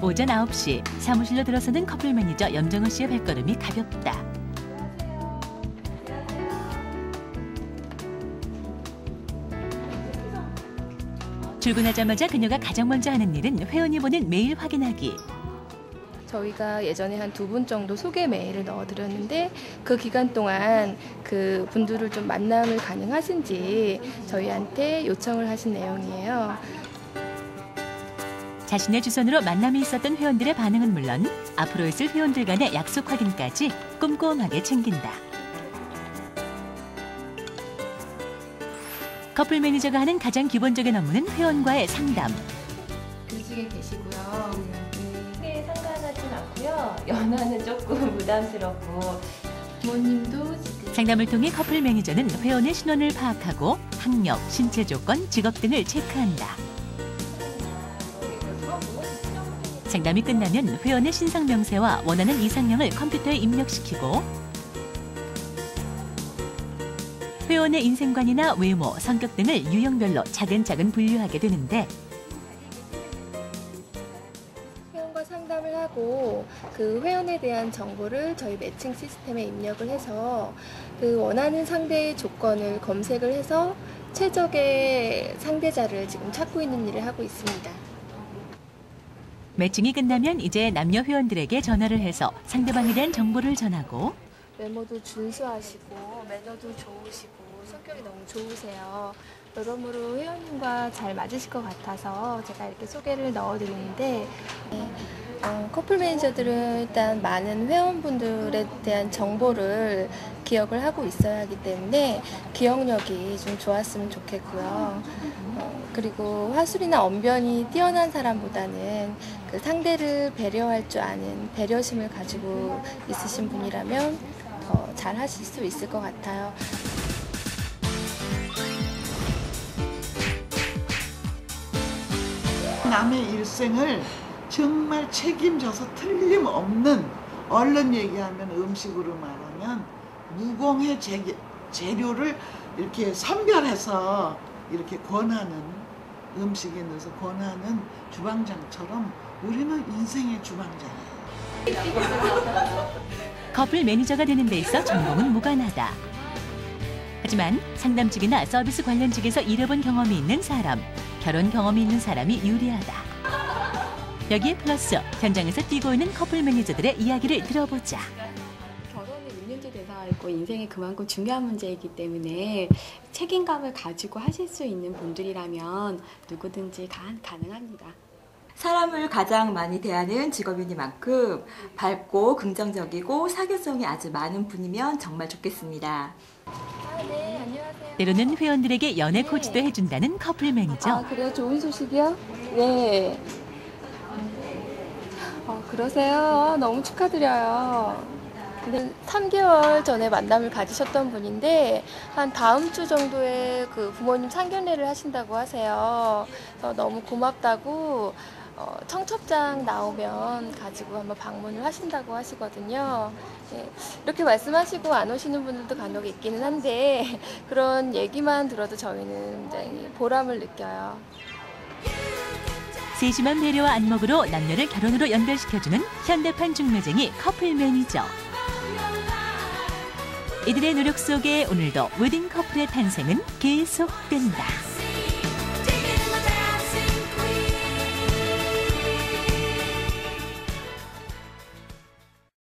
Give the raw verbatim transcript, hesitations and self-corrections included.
오전 아홉 시 사무실로 들어서는 커플 매니저 염정은 씨의 발걸음이 가볍다. 출근하자마자 그녀가 가장 먼저 하는 일은 회원이 보낸 메일 확인하기. 저희가 예전에 한 두 분 정도 소개 메일을 넣어드렸는데 그 기간 동안 그 분들을 좀 만남을 가능하신지 저희한테 요청을 하신 내용이에요. 자신의 주선으로 만남이 있었던 회원들의 반응은 물론 앞으로 있을 회원들 간의 약속 확인까지 꼼꼼하게 챙긴다. 커플 매니저가 하는 가장 기본적인 업무는 회원과의 상담. 교직에 계시고요. 크게 상관하진 않고요. 연하는 조금 부담스럽고 부모님도 상담을 통해 커플 매니저는 회원의 신원을 파악하고 학력, 신체 조건, 직업 등을 체크한다. 상담이 끝나면 회원의 신상 명세와 원하는 이상형을 컴퓨터에 입력시키고 회원의 인생관이나 외모, 성격 등을 유형별로 차근차근 분류하게 되는데 회원과 상담을 하고 그 회원에 대한 정보를 저희 매칭 시스템에 입력을 해서 그 원하는 상대의 조건을 검색을 해서 최적의 상대자를 지금 찾고 있는 일을 하고 있습니다. 매칭이 끝나면 이제 남녀 회원들에게 전화를 해서 상대방에 대한 정보를 전하고 외모도 준수하시고 매너도 좋으시고 성격이 너무 좋으세요. 여러모로 회원님과 잘 맞으실 것 같아서 제가 이렇게 소개를 넣어드리는데 네, 어, 커플 매니저들은 일단 많은 회원분들에 대한 정보를 기억을 하고 있어야 하기 때문에 기억력이 좀 좋았으면 좋겠고요. 어, 그리고 화술이나 언변이 뛰어난 사람보다는 그 상대를 배려할 줄 아는 배려심을 가지고 있으신 분이라면 더 잘 하실 수 있을 것 같아요. 남의 일생을 정말 책임져서 틀림없는, 얼른 얘기하면 음식으로 말하면 무공해 재개, 재료를 이렇게 선별해서 이렇게 권하는, 음식에 넣어서 권하는 주방장처럼 우리는 인생의 주방장이에요. 커플 매니저가 되는 데 있어 전공은 무관하다. 하지만 상담직이나 서비스 관련직에서 일해본 경험이 있는 사람, 결혼 경험이 있는 사람이 유리하다. 여기에 플러스 현장에서 뛰고 있는 커플 매니저들의 이야기를 들어보자. 결혼이 육 년째 돼서 있고 인생이 그만큼 중요한 문제이기 때문에 책임감을 가지고 하실 수 있는 분들이라면 누구든지 가, 가능합니다. 사람을 가장 많이 대하는 직업이니만큼 밝고 긍정적이고 사교성이 아주 많은 분이면 정말 좋겠습니다. 아, 네, 안녕하세요. 때로는 회원들에게 연애 코치도 해준다는 커플 매니저. 아, 그래요? 좋은 소식이요? 네. 어, 그러세요? 너무 축하드려요. 근데 삼 개월 전에 만남을 가지셨던 분인데 한 다음 주 정도에 그 부모님 상견례를 하신다고 하세요. 그래서 너무 고맙다고 어, 청첩장 나오면 가지고 한번 방문을 하신다고 하시거든요. 네, 이렇게 말씀하시고 안 오시는 분들도 간혹 있기는 한데 그런 얘기만 들어도 저희는 굉장히 보람을 느껴요. 세심한 배려와 안목으로 남녀를 결혼으로 연결시켜주는 현대판 중매쟁이 커플 매니저. 이들의 노력 속에 오늘도 웨딩 커플의 탄생은 계속된다.